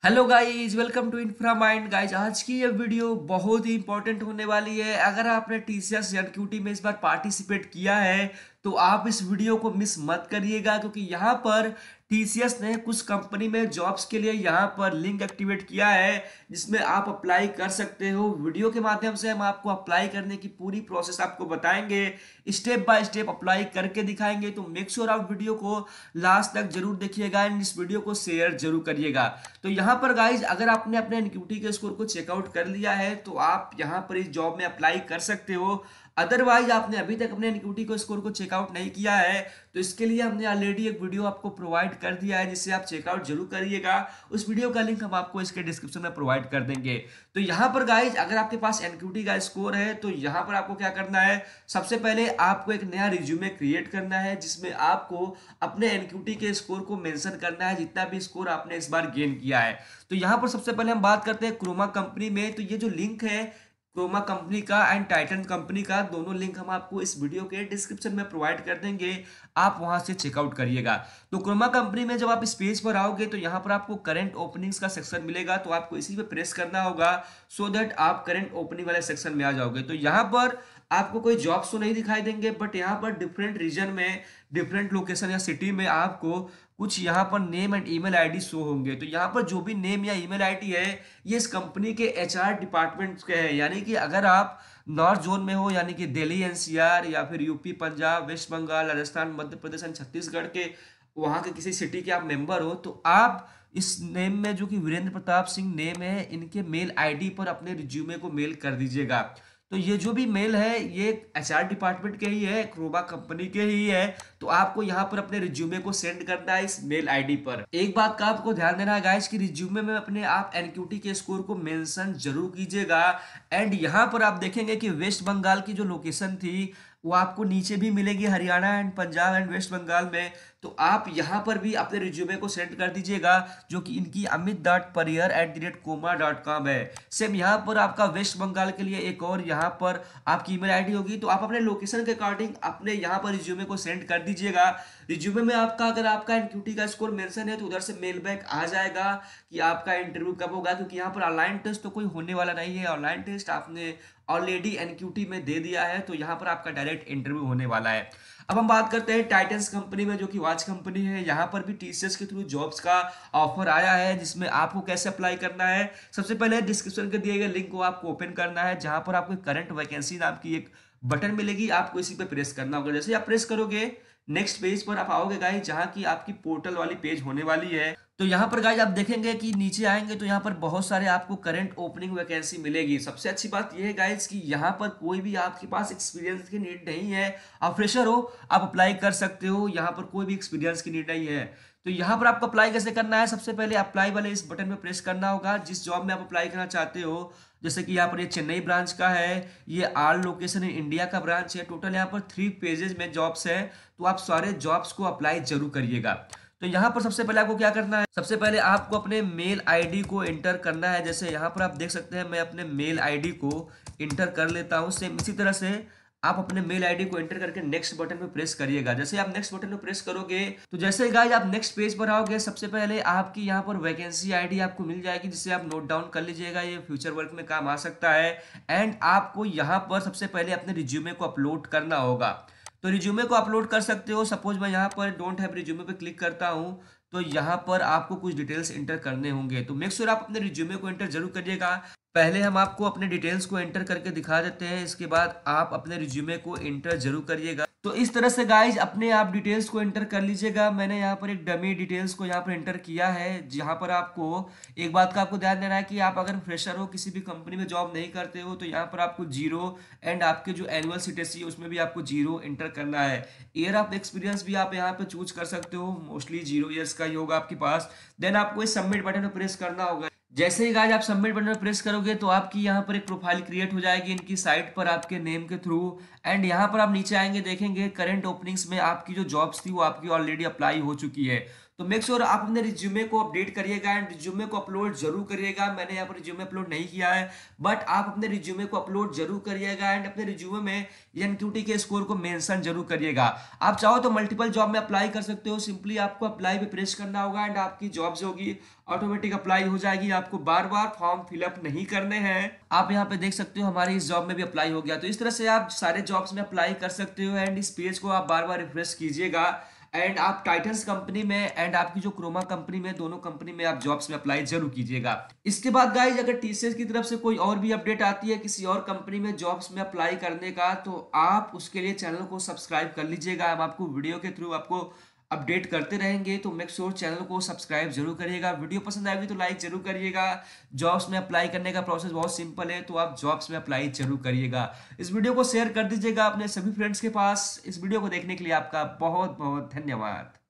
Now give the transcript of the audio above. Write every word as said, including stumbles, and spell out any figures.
Hello guys, welcome to infra mind. Guys, आज की ये वीडियो बहुत ही इंपॉर्टेंट होने वाली है। अगर आपने टीसीएस एनक्यूटी में इस बार पार्टिसिपेट किया है तो आप इस वीडियो को मिस मत करिएगा, क्योंकि यहाँ पर टीसीएस ने कुछ कंपनी में जॉब्स के लिए यहाँ पर लिंक एक्टिवेट किया है जिसमें आप अप्लाई कर सकते हो। वीडियो के माध्यम से हम आपको अप्लाई करने की पूरी प्रोसेस आपको बताएंगे, स्टेप बाय स्टेप अप्लाई करके दिखाएंगे। तो मेक श्योर आप वीडियो को लास्ट तक जरूर देखिएगा एंड इस वीडियो को शेयर जरूर करिएगा। तो यहाँ पर गाइज, अगर आपने अपने एनक्यूटी के स्कोर को चेकआउट कर लिया है तो आप यहाँ पर इस जॉब में अप्लाई कर सकते हो। अदरवाइज आपने अभी तक अपने एनक्यूटी को स्कोर को चेकआउट नहीं किया है तो इसके लिए हमने ऑलरेडी एक वीडियो आपको प्रोवाइड कर दिया है जिससे आप चेकआउट जरूर करिएगा। उस वीडियो का लिंक हम आपको इसके डिस्क्रिप्शन में प्रोवाइड कर देंगे। तो यहाँ पर गाइज, अगर आपके पास एनक्यूटी का स्कोर है तो यहाँ पर आपको क्या करना है, सबसे पहले आपको एक नया रिज्यूमे क्रिएट करना है जिसमें आपको अपने एनक्यूटी के स्कोर को मेंशन करना है, जितना भी स्कोर आपने इस बार गेन किया है। तो यहाँ पर सबसे पहले हम बात करते हैं क्रोमा कंपनी में। तो ये जो लिंक है क्रोमा कंपनी का एंड टाइटन कंपनी का, दोनों लिंक हम आपको इस वीडियो के डिस्क्रिप्शन में प्रोवाइड कर देंगे, आप वहां से चेकआउट करिएगा। तो क्रोमा कंपनी में जब आप इस पेज पर आओगे तो यहाँ पर आपको करंट ओपनिंग्स का सेक्शन मिलेगा, तो आपको इसी पे प्रेस करना होगा सो दैट आप करंट ओपनिंग वाले सेक्शन में आ जाओगे। तो यहाँ पर आपको कोई जॉब्स तो नहीं दिखाई देंगे, बट यहाँ पर डिफरेंट रीजन में, डिफरेंट लोकेशन या सिटी में आपको कुछ यहाँ पर name and email ID show होंगे। तो यहाँ पर जो भी नेम या ईमेल आईडी है ये इस कंपनी के एचआर डिपार्टमेंट के हैं। यानी कि अगर आप नॉर्थ जोन में हो, यानी कि दिल्ली एनसीआर या फिर यूपी, पंजाब, वेस्ट बंगाल, राजस्थान, मध्य प्रदेश एंड छत्तीसगढ़ के वहाँ के किसी सिटी के आप मेंबर हो, तो आप इस नेम में जो कि वीरेंद्र प्रताप सिंह नेम है, इनके मेल आईडी पर अपने रिज्यूमे को मेल कर दीजिएगा। तो ये जो भी मेल है ये एचआर डिपार्टमेंट के ही है, क्रोमा कंपनी के ही है। तो आपको यहाँ पर अपने रिज्यूमे को सेंड करना है इस मेल आईडी पर। एक बात का आपको ध्यान देना है गाइस कि रिज्यूमे में अपने आप एनक्यूटी के स्कोर को मेंशन जरूर कीजिएगा। एंड यहाँ पर आप देखेंगे कि वेस्ट बंगाल की जो लोकेशन थी वो आपको नीचे भी मिलेगी, हरियाणा एंड पंजाब एंड वेस्ट बंगाल में। तो आप यहाँ पर भी अपने रिज्यूमे को सेंड कर दीजिएगा, जो कि इनकी Amit dot Pariyar at the rate Croma dot com है। सेम यहाँ पर आपका वेस्ट बंगाल के लिए एक और यहाँ पर आपकी ईमेल आईडी होगी। तो आप अपने लोकेशन के अकॉर्डिंग अपने यहाँ पर रिज्यूमे को सेंड कर दीजिएगा। रिज्यूमे में आपका अगर आपका एनक्यूटी का स्कोर मेंशन है तो उधर से मेल बैक आ जाएगा कि आपका इंटरव्यू कब होगा, क्योंकि यहाँ पर ऑनलाइन टेस्ट तो कोई होने वाला नहीं है। ऑनलाइन टेस्ट आपने ऑलरेडी एनक्यूटी में दे दिया है, तो यहाँ पर आपका डायरेक्ट इंटरव्यू होने वाला है। अब हम बात करते हैं टाइटन्स कंपनी में, जो कि वॉच कंपनी है। यहाँ पर भी टीसीएस के थ्रू जॉब्स का ऑफर आया है जिसमें आपको कैसे अप्लाई करना है। सबसे पहले डिस्क्रिप्शन के दिए गए लिंक को आपको ओपन करना है, जहां पर आपको करंट वैकेंसी नाम की एक बटन मिलेगी, आपको इसी पे प्रेस करना होगा। जैसे आप प्रेस करोगे नेक्स्ट पेज पर आप आओगे गाइस, जहां की आपकी पोर्टल वाली पेज होने वाली है। तो यहाँ पर गाइस आप देखेंगे कि नीचे आएंगे तो यहाँ पर बहुत सारे आपको करंट ओपनिंग वैकेंसी मिलेगी। सबसे अच्छी बात यह है गाइस कि यहाँ पर कोई भी आपके पास एक्सपीरियंस की नीड नहीं है। आप फ्रेशर हो, आप अप्लाई कर सकते हो, यहाँ पर कोई भी एक्सपीरियंस की नीड नहीं है। तो यहाँ पर आपको अप्लाई कैसे करना है, सबसे पहले अप्लाई वाले इस बटन में प्रेस करना होगा जिस जॉब में आप अप्लाई करना चाहते हो। जैसे कि यहाँ पर ये चेन्नई ब्रांच का है, ये आल लोकेशन इन इंडिया का ब्रांच है। टोटल यहाँ पर थ्री पेजेस में जॉब्स है, तो आप सारे जॉब्स को अप्लाई जरूर करिएगा। तो यहाँ पर सबसे पहले आपको क्या करना है, सबसे पहले आपको अपने मेल आईडी को एंटर करना है। जैसे यहाँ पर आप देख सकते हैं मैं अपने मेल आईडी को एंटर कर लेता हूँ। सेम इसी तरह से आप अपने मेल आईडी को एंटर करके नेक्स्ट बटन पे प्रेस करिएगा। जैसे आप नेक्स्ट बटन पे प्रेस करोगे तो जैसे गाइस आप नेक्स्ट पेज पर आओगे, सबसे पहले आपकी यहाँ पर वैकेंसी आईडी आपको मिल जाएगी, जिसे आप नोट डाउन कर लीजिएगा, ये फ्यूचर वर्क में काम आ सकता है। एंड आपको यहाँ पर सबसे पहले अपने रिज्यूमे को अपलोड करना होगा। तो रिज्यूमे को अपलोड कर सकते हो। सपोज मैं यहाँ पर डोंट हैव रिज्यूमे पे क्लिक करता हूँ, तो यहाँ पर आपको कुछ डिटेल्स एंटर करने होंगे। तो मेक श्योर आप अपने रिज्यूमे को एंटर जरूर करिएगा। पहले हम आपको अपने डिटेल्स को एंटर करके दिखा देते हैं, इसके बाद आप अपने रिज्यूमे को एंटर जरूर करिएगा। तो इस तरह से गाइज अपने आप डिटेल्स को एंटर कर लीजिएगा। मैंने यहाँ पर एक डमी डिटेल्स को यहाँ पर एंटर किया है, जहाँ पर आपको एक बात का आपको ध्यान देना है कि आप अगर फ्रेशर हो, किसी भी कंपनी में जॉब नहीं करते हो, तो यहाँ पर आपको जीरो एंड आपके जो एनुअल सीटीसी है उसमें भी आपको जीरो एंटर करना है। ईयर ऑफ एक्सपीरियंस भी आप यहाँ पे चूज कर सकते हो, मोस्टली जीरो ईयर्स का ही होगा आपके पास। देन आपको इस सबमिट बटन पर प्रेस करना होगा। जैसे ही गाइस आप सबमिट बटन पर प्रेस करोगे तो आपकी यहाँ पर एक प्रोफाइल क्रिएट हो जाएगी इनकी साइट पर आपके नेम के थ्रू। एंड यहाँ पर आप नीचे आएंगे, देखेंगे करंट ओपनिंग्स में आपकी जो जॉब्स थी वो आपकी ऑलरेडी अप्लाई हो चुकी है। तो मेक श्योर आप अपने रिज्यूमे को अपडेट करिएगा एंड रिज्यूमे को अपलोड जरूर करिएगा। मैंने यहाँ पर रिज्यूमे अपलोड नहीं किया है, बट आप अपने रिज्यूमे को अपलोड जरूर करिएगा एंड अपने रिज्यूमे में एनक्यूटी के स्कोर को मेंशन जरूर करिएगा। आप चाहो तो मल्टीपल जॉब में अप्लाई कर सकते हो, सिंपली आपको अप्लाई पे प्रेस करना होगा एंड आपकी जॉब जो होगी ऑटोमेटिक अप्लाई हो जाएगी। आपको बार बार फॉर्म फिलअप नहीं करने हैं। आप यहाँ पे देख सकते हो हमारी इस जॉब में भी अप्लाई हो गया। तो इस तरह से आप सारे जॉब्स में अप्लाई कर सकते हो एंड इस पेज को आप बार बार रिफ्रेश कीजिएगा एंड आप टाइटन्स कंपनी में एंड आपकी जो क्रोमा कंपनी में, दोनों कंपनी में आप जॉब्स में अप्लाई जरूर कीजिएगा। इसके बाद गाइज अगर टीसीएस की तरफ से कोई और भी अपडेट आती है किसी और कंपनी में जॉब्स में अप्लाई करने का, तो आप उसके लिए चैनल को सब्सक्राइब कर लीजिएगा। हम आपको वीडियो के थ्रू आपको अपडेट करते रहेंगे, तो मेक श्योर चैनल को सब्सक्राइब जरूर करिएगा। वीडियो पसंद आएगी तो लाइक जरूर करिएगा। जॉब्स में अप्लाई करने का प्रोसेस बहुत सिंपल है, तो आप जॉब्स में अप्लाई जरूर करिएगा। इस वीडियो को शेयर कर दीजिएगा अपने सभी फ्रेंड्स के पास। इस वीडियो को देखने के लिए आपका बहुत बहुत धन्यवाद।